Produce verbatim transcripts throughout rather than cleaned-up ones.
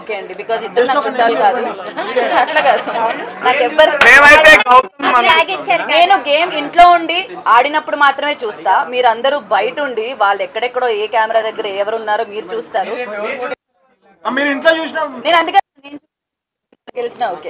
Okay అండి, because ఇద్దరు నాకు చుట్టాలు కాదు. అట్లా కాదు, నాకు ఎవ్వరు, నేను గేమ్ ఇంట్లో ఉండి ఆడినప్పుడు మాత్రమే చూస్తా. మీరందరూ బయట ఉండి వాళ్ళు ఎక్కడెక్కడో ఏ కెమెరా దగ్గర ఎవరు ఉన్నారో మీరు చూస్తారు. నేను అందుకే గెలిచిన. ఓకే,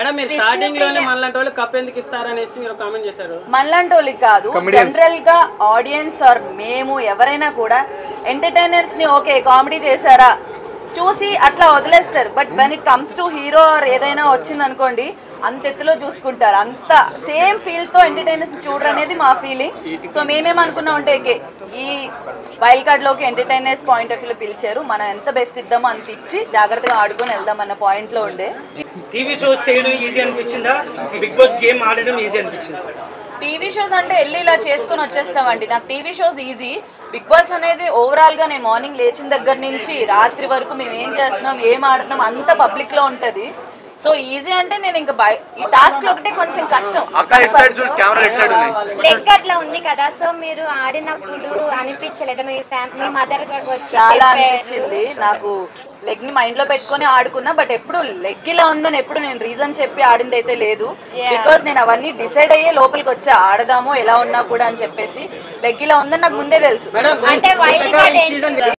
మనలాంటి వాళ్ళకి కాదు, జనరల్ గా ఆడియన్స్ ఆర్ మేము ఎవరైనా కూడా ఎంటర్టైనర్స్ ని ఓకే కామెడీ చేశారా చూసి అట్లా వదిలేస్తారు. But when it comes to hero or ఏదైనా వచ్చింది అనుకోండి, అంత ఎత్తులో చూసుకుంటారు. అంత సేమ్ ఫీల్ తో ఎంటర్టైనర్స్ చూడరు అనేది మా ఫీలింగ్. సో మేమేమనుకున్నాం అంటే ఈ వైల్డ్ కార్డ్ లోకి ఎంటర్టైనర్స్ పాయింట్ ఆఫ్ వ్యూలో పిలిచారు, మనం ఎంత బెస్ట్ ఇద్దామో అంత ఇచ్చి జాగ్రత్తగా ఆడుకొని వెళ్దాం అన్న పాయింట్ లో ఉండే. టీవీ షోస్ చేయడం ఈజీ అనిపించిందా, బిగ్ బాస్ గేమ్ ఆడడం ఈజీ అనిపించిందా? టీవీ షోస్ అంటే వెళ్ళి ఇలా చేసుకుని వచ్చేస్తామండి. నాకు TV shows easy. Bigg Boss అనేది ఓవరాల్ గా నేను మార్నింగ్ లేచిన దగ్గర నుంచి రాత్రి వరకు మేము ఏం చేస్తున్నాం ఏం ఆడుతున్నాం అంత పబ్లిక్ లో ఉంటది. సో ఈజీ అంటే నేను ఇంకా ఈ టాస్క్ లో ఒకటే కొంచెం కష్టం. లెగ్ అట్లా ఉంది కదా, సో మీరు ఆడినప్పుడు అనిపించలేదా మీ ఫ్యామిలీ మదర్ చాలా అనిపించింది నాకు. లెగ్ ని మైండ్ లో పెట్టుకుని ఆడుకున్నా, బట్ ఎప్పుడు లెగ్ ఇలా ఉందని ఎప్పుడు నేను రీజన్ చెప్పి ఆడింది అయితే లేదు. బికాస్ నేను అవన్నీ డిసైడ్ అయ్యే లోపలికి వచ్చా, ఆడదాము ఎలా ఉన్నా కూడా అని చెప్పేసి. లెగ్ ఇలా ఉందని నాకు ముందే తెలుసు. అంటే